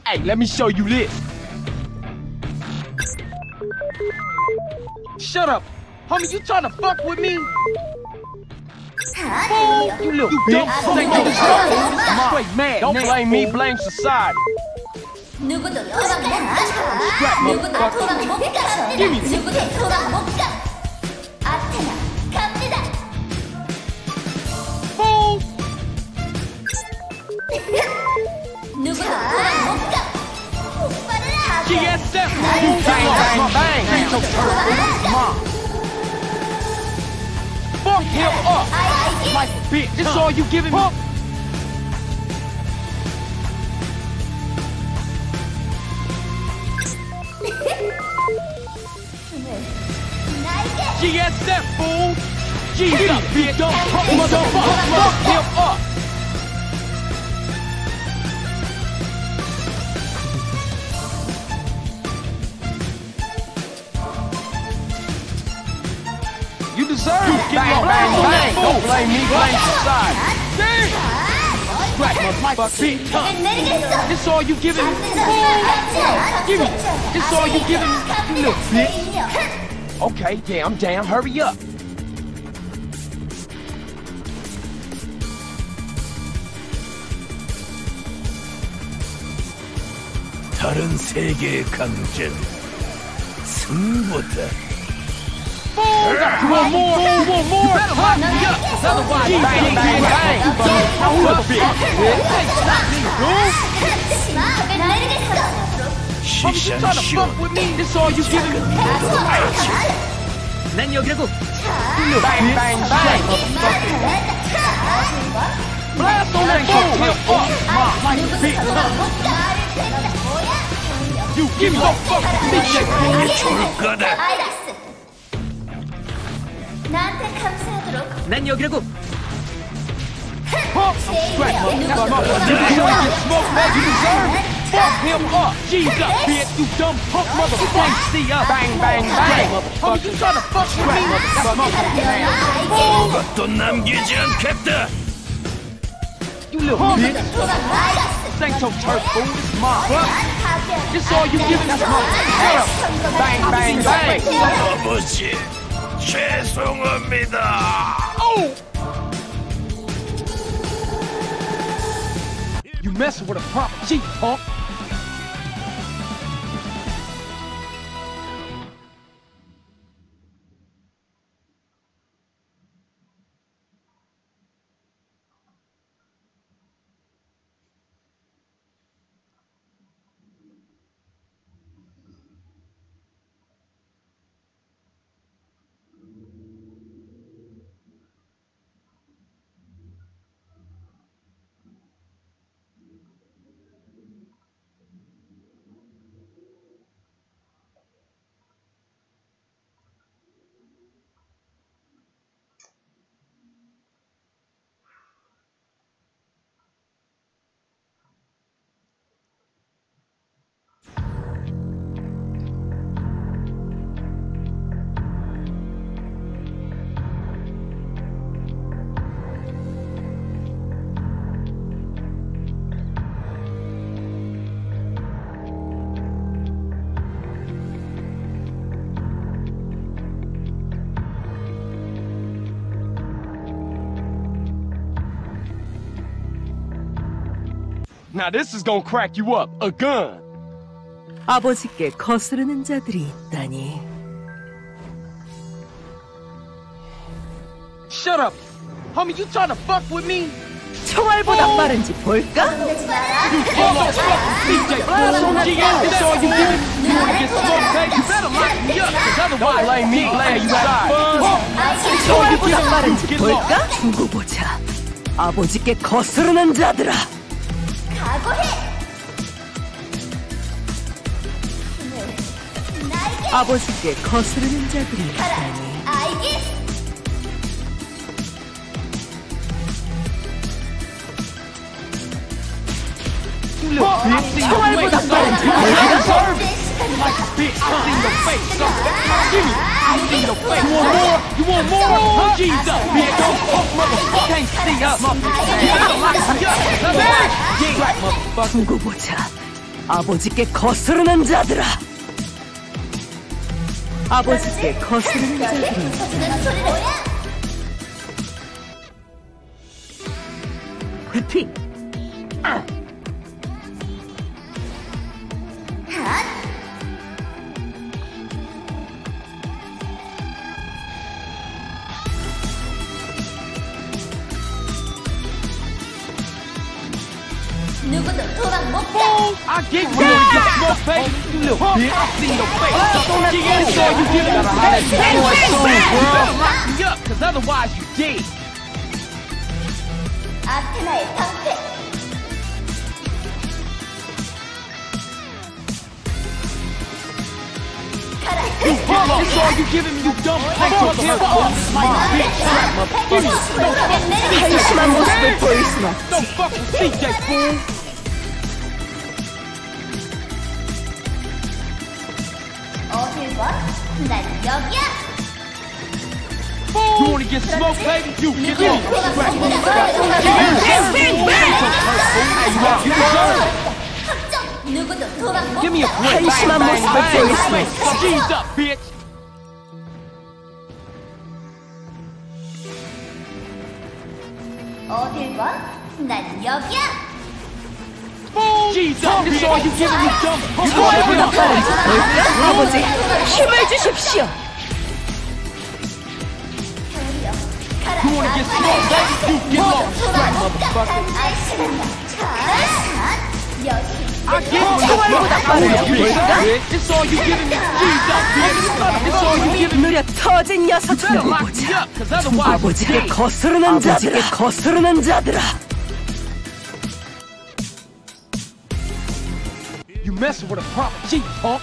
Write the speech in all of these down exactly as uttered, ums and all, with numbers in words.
Hey, let me show you this. Shut up. Homie, you trying to fuck with me? Fool, you little you bitch. Think you deserve it. Straight mad. Don't blame me, blame society. 누구도 도망 못 가. 누구도 도망 못 가. 누구도 도망 못 가. 아테나 갑니다. Fool. 누구도 도망 못 가. G S F. Bang, bang, bang. Ain't no turtle. Mom. Fuck him up. Like a bitch. This all you giving me? G S F, fool! G's up, bitch! Don't fuck motherfucker! Fuck him up! You deserve it! Bang, bang, bang! Don't blame me, blame society! Damn! Right, motherfucker! Bitch, huh? This all you giving me? Give me! This all you giving me? You little bitch! Okay, yeah, I'm down. Hurry up. 다른 세계의 강전 승부다. You want more? You want more? You better lock me up. Otherwise, bang, bang, bang, bang. Hold up, bitch. 시선 You trying to fuck with me? This all you giving me? 난 여기라고. Bang, bang, bang. Blast on that fool. Like a bitch. You give me no fucking shit. 줄 거다. 나한테 감사하도록. 난 여기라고. Huh? I'm scratching. That's my mother. You smoke, man. You deserve it. Fuck him up. G's up, bitch. You dumb punk motherfucker. See up. Bang, bang, bang. Homie, you trying to fuck with me? That's my motherfucker. 그것도 남기지 않겠다. You little bitch. This ain't your turf, fool. This is mine. This all you giving? That's my shut up. Bang, bang, bang. 아버지, 죄송합니다. Oh! You messing with a proper G, punk. Now this is gonna crack you up. A gun. 아버지께 거스르는 자들이 있다니. Shut up. Homie, you trying to fuck with me? 총알보다 빠른지 볼까? D J, blast on that G S. This all you giving? You wanna get smoked, baby? You better lock me up. Cause otherwise, don't blame me, blame you side. 총알보다 빠른지 볼까? 두고 보자. 아버지께 거스르는 자들아. 각오해. 아버지께 거스르는 자들이 있다니. 알겠어. 총알보다 빠른지 볼까? Like a bitch, I see your face, so give me. I see your face. You want more? You want more? G's up, bitch. Don't fuck, motherfucker. Can't see us, motherfucker. You better lock me up. Yeah, right, motherfucker. 두고 보자. 아버지께 거스르는 자들아. 아버지께 거스르는 자들아. 터지는 소리를 회피. 핫! 누구도 도망 못 가. I get you wanna get smoke, baby. You little bitch. I see your face. Get in there, you get it. Gotta holler at your boy soon, girl. Lock me up, cause otherwise you dead. 아테나의 방패. 가라. That's all you giving me, you dumb black motherfucker. My bitch, black motherfucker. 한심한 모습을 보일 순 없지. Don't fuck with C J, fool. 어딜 봐? 난 여기야. You wanna get smoked, baby? You get low. Scratch 합정. 누구도 도망 못 Give me a 가. break. 한심한 모습을 보일 순 없지. G's up, bitch. 어딜 봐? 난 여기야. G's up. That's all you giving me, dumb. You 총알보다 빠른지 볼까? 아버지, 힘을 주십시오. 가라. You wanna get smoked, baby? You get low. Scratch, motherfucker. 아이씨란다. 자, 여신. I get you. 총알보다 빠른지 볼까? It's all you giving me. G's up, bitch. It's all you giving me. 느려 터진 녀석들 Lock me 보자. up, cause otherwise you 아버지께 dead. 거스르는 자들아. 아버지께 거스르는 자들아. You messing with a proper G, punk.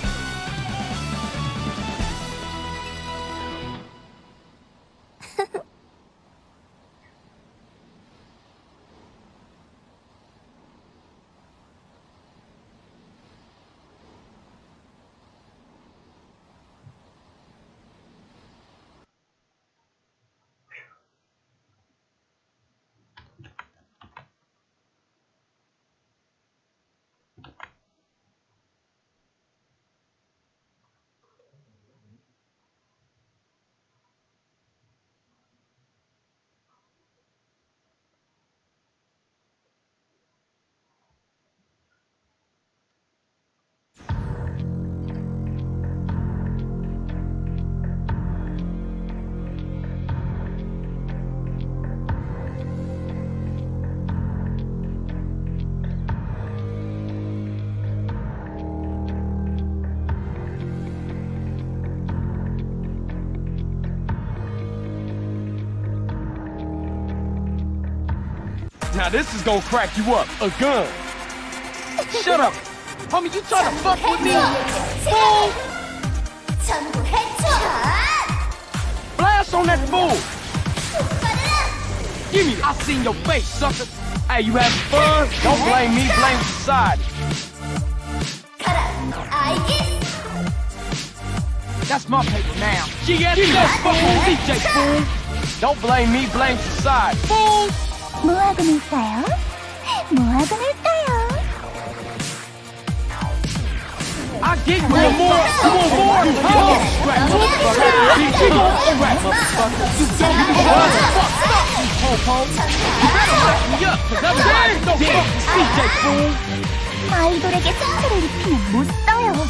Now this is gonna crack you up. A gun. Shut up. Homie, you trying to fuck with me? Fool! 전부 해쳐. Blast on that fool! 받아라. Give me that. I seen your face, sucker. Hey, you having fun? Don't blame me, blame society. 가라. 알겠어. That's my paper now. G S, that's fucking C J, fool. Don't blame me, blame society. Fool! 뭐 하고 놀까요? 뭐 하고 놀까요? I get you. You want more? You want more? Huh? Scratch, motherfucker. You gon' scratch, motherfucker. You don't give a fuck. Fuck you, po-po. You better lock me up, cause otherwise don't fuck with C J, fool. 아이돌에게 상처를 입히면 못 써요.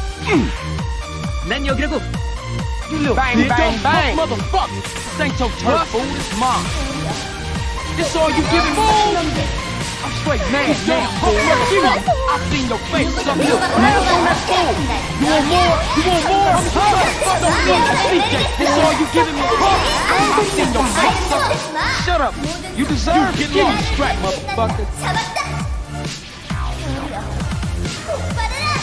난 여기라고. You little bang, bang, bang. Motherfucker. This ain't your turf, fool. This mine. This all you giving me? I'm straight mad now, fool. Give me. I seen your face, sucker. Blast on that fool. You want more? You want more? Huh? Don't fuck with C J. This all you giving me? Huh? I seen your face, sucker. Shut up. You deserve it. Give me strap, motherfucker. 잡았다. 받아라.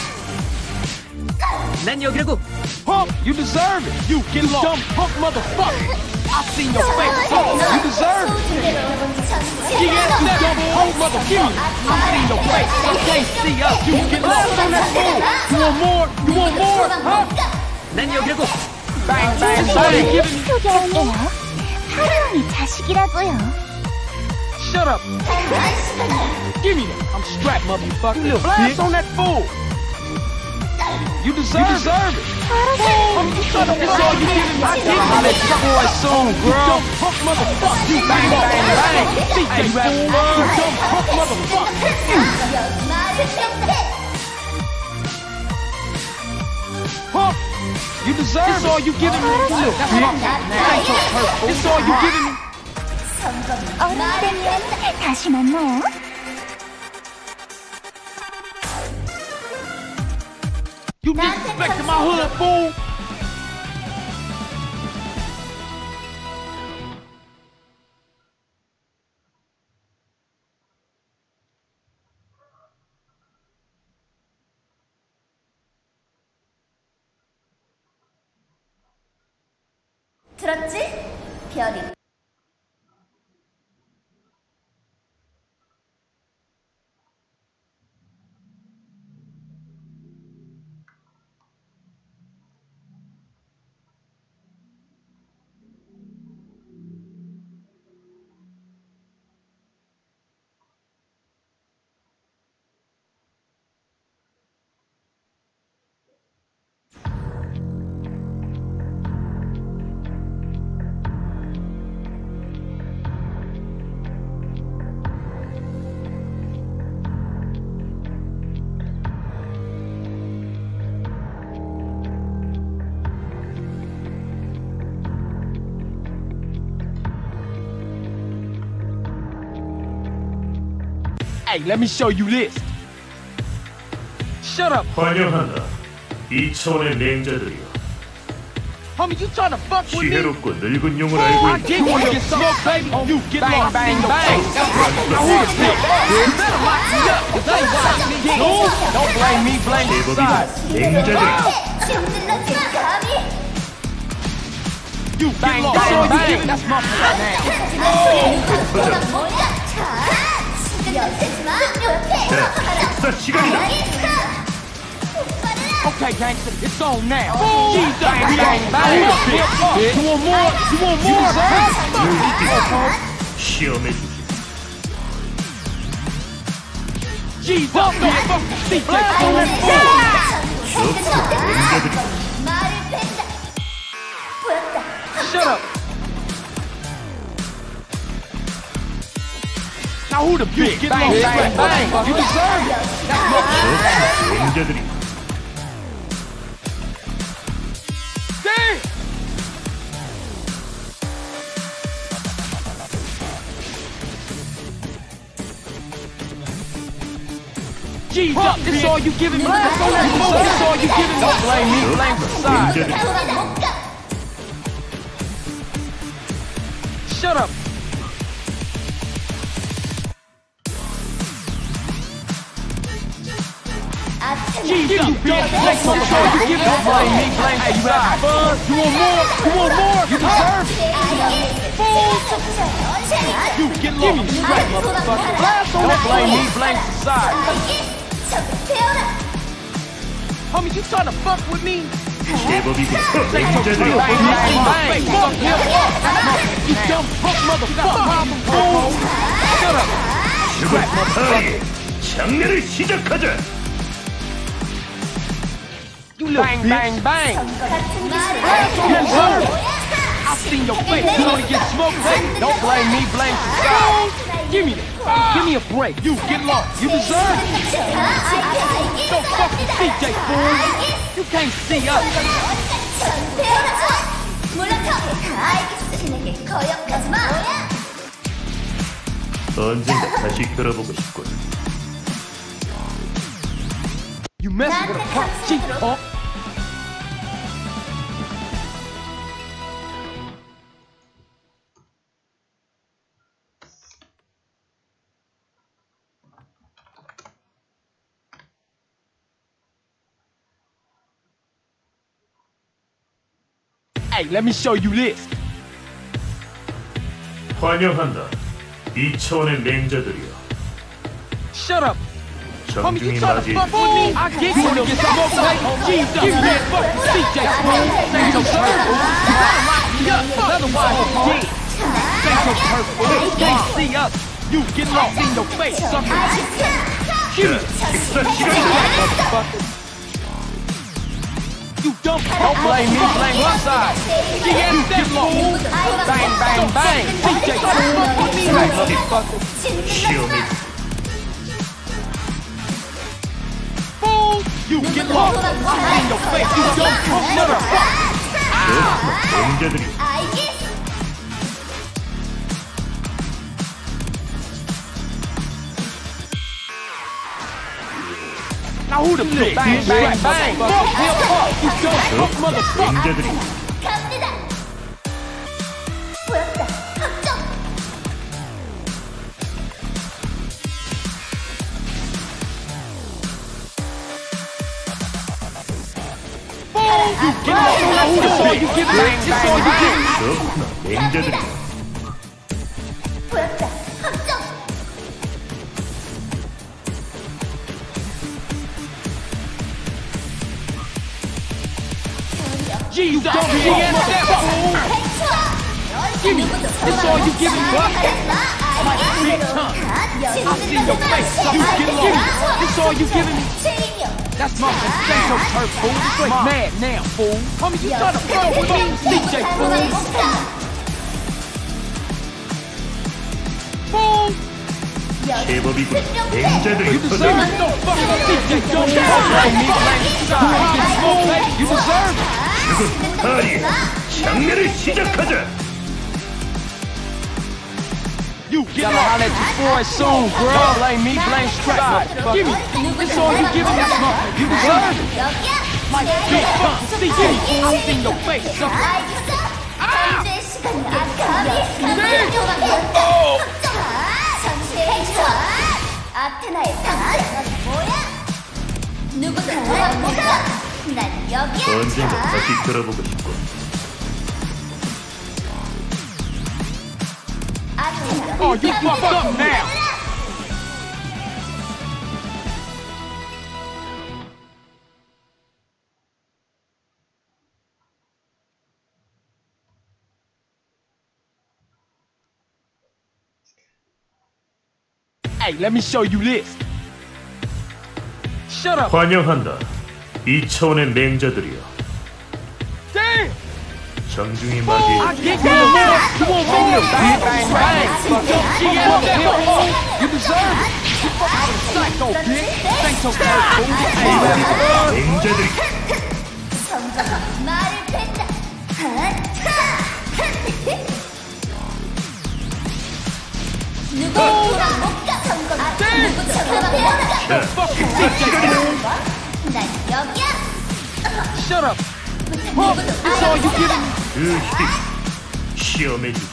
난 여기라고. Punk, you deserve it. You get low. Dumb punk motherfucker. I seen your face, sucker. You deserve it. G S, you dumb punk motherfucker. I seen your face. I can't see us. You get lost on that fool. You want more? You want more? Huh? 난 여기라고. Bang, bang, bang. Give me. 소개할게요. 하루이 자식이라고요. Shut up. Give me that. I'm strapped, motherfucker. You little blast on that fool. You deserve, you deserve it. Fool. You shut up. That's all you giving me. I get my little boy soon, girl. You dumb punk motherfucker. You bang, bang, bang. C J fool. You dumb punk motherfucker. Punk. You deserve it. That's all you giving me. You little bitch. That's all you giving me. 어른 되면 다시 만나요. You disrespecting my hood, fool! 들었지? 별이. Hey, let me show you this. Shut up. 환영한다. 이 차원의 맹자들이여. Homie, you trying to fuck with me? 지혜롭고 늙은 용을 알고 I 있다. get you get smoke, baby. You get bang, bang, bang. Now who the bitch? You better lock me up. Cause I ain't watching me get. Don't blame me, blame the side. 맹자들이여. You bang, bang, bang. That's my plan now. 자, 식사 시간이다. Okay, gangster, it's on now. Jesus, bang, bang, bang. You want more? You want more? 시험해 주지. Jesus, motherfucker, C J on that fool. 좋소, 맹자들이여. Shut up. Now who the bitch? Bang, bang, bang. You deserve it. That's my 좋소, 맹자들이여. damn. Jesus, this all you giving me. That's all you giving me. Don't blame me, blame the side. Shut up. Jesus, you bitch. That's all you giving me. Don't blame me, blame the side. You want more? You want more? You deserve it. Fool. You get low. You straight, motherfucker. Don't blame me, blame the side. Homie, you trying to fuck with me? 제법이군. Say your 맹자들이여. bang, bang, bang. Fuck him. You dumb fuck motherfucker. Fool. Shut up. Strap, motherfucker. 장례를 시작하자. You little bang, bang, bang. Yes, sir. I seen your face. You wanna get smoked, baby? Don't blame me, blame yourself. Give me that. Give me a break. You get lost. You deserve it. Don't fucking C J, fool. You can't see us. 언젠가 다시 들어보고 싶군. You messing with a punk, cheap punk. Hey, let me show you this. 환영한다. 이 차원의 맹자들이여. Shut up. Homie, you 정중히 trying to 맞이. fuck with me? I get you, little smoke, baby. Jesus, give me that fucking C J, fool. Say your purple. You gotta lock me up. Otherwise, you dead. Say your purple. You can't see us. You get lost in your face, sucker. Give me. 식사 시간이다. You don't, don't blame me, blame one side. She ain't that fool. Bang, bang, bang. C J, put me right, motherfucker. ShieldMaidan. Fool, you get lost in your face. You don't punk motherfucker. 맹자들이 Now who the bitch? Bang, bang, bang. Fuck him up. You don't punk motherfucker. 맹자들이 갑니다. 보였다. 확정. You get lost. Now who the bitch? You give bang, bang, bang. 그렇구나. 맹자들이 보였다. 확정. G, you don't be in that fool. Give me. That's all you give me, buck. My big tongue. I see your face. You get lost. That's all you giving me. That's my potato turf, fool. You straight mad now, fool. Homie, you trying to fuck with me, C J, fool. Fool. 제법이구나. 맹자들이 You deserve it. Don't fuck with C J. Don't blame me, blame the side. You deserve it. 지금 다리 장례를 시작하자. You gotta holler at your boy soon, girl. Blame me, blame strap. Give me. That's all you giving me. You deserve it. My big tongue. See you. I see your face, sucker. Ah! 아테나의 상대 뭐야? 누구도 돌아보자. 난 여기야. 언젠가 다시 들어보고 싶고. 아테나. Oh, you fucked up now. Hey, let me show you this. Shut up. 환영한다. 이 차원의 맹자들이여. Damn. 정중히 I 맞이해. get you more. You want more? Bang, bang, bang. She ain't up there. You deserve it. You fucking psycho, bitch. Thanks so much, fool. Hey, man. 맹자들이 성자가 말을 뱉다. 누구 도망 못 가. 성공. 누구도 도망 못 가. 자, Fucking 식사 C J, 시간이다. fool. 난 여기야. Shut up. Huh? That's all you giving me. 그 힘 시험해주지.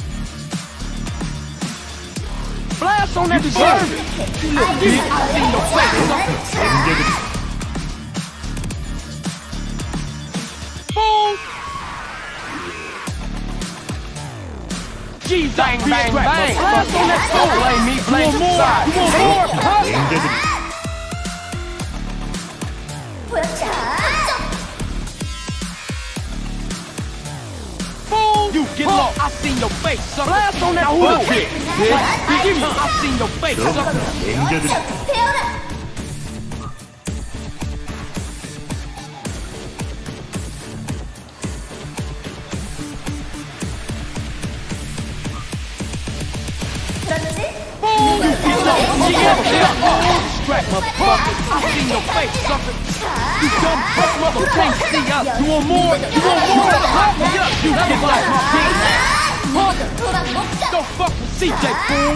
Blast on that deserve it. You little bitch. I see your face. 맹자들이 Fool. G, bang, bang, bang. Blast on that fool. Blame me, blame the side. You want more? Huh? 맹자들이 보여줘. Fool. You get lost. I seen your face, sucker. Blast on that bullshit. Bitch, give me. I seen your face, sucker. 그렇구나. 맹자들이 배워라. 그렇지? 누가 Strap motherfucker. I seen your face, sucker. You dumb fuck mother can't see us. You want more? You want more? Lock me up. You get like my bitch. 누구도 도망 못 가. Don't fuck with C J, fool.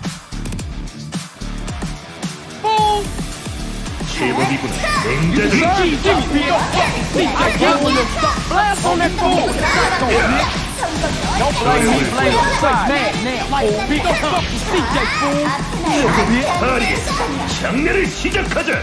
Fool. 제법이구나. You 맹자들이 deserve it. Give me, don't fuck with C J. I got one little stuff. Blast on that fool. Psycho, bitch. Don't blame me, blame the side. Mad now, fool. Bitch, don't fuck with C J, fool. 다리 장례를 시작하자.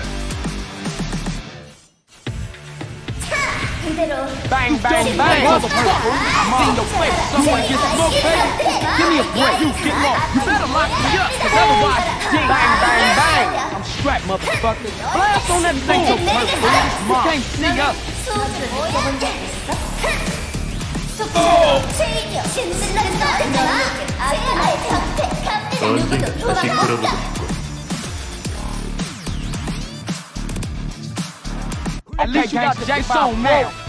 이대로 Bang, bang, bang. Motherfucker. I seen your face. Someone get smoked, baby. Give me a break. You get lost. You better lock me up, cause otherwise, bang, bang, bang. I'm strapped, motherfucker. Blast on that thing, so fool. You can't see us. 소주를 먹어본 적 있어? 속도 체인이여 신신나게 쏘아대잖아. 아테나의 상태 갑니다. 언젠가 누구도 다시 도망 못 걸어보고 가. 싶고. At least you got the Jackson now.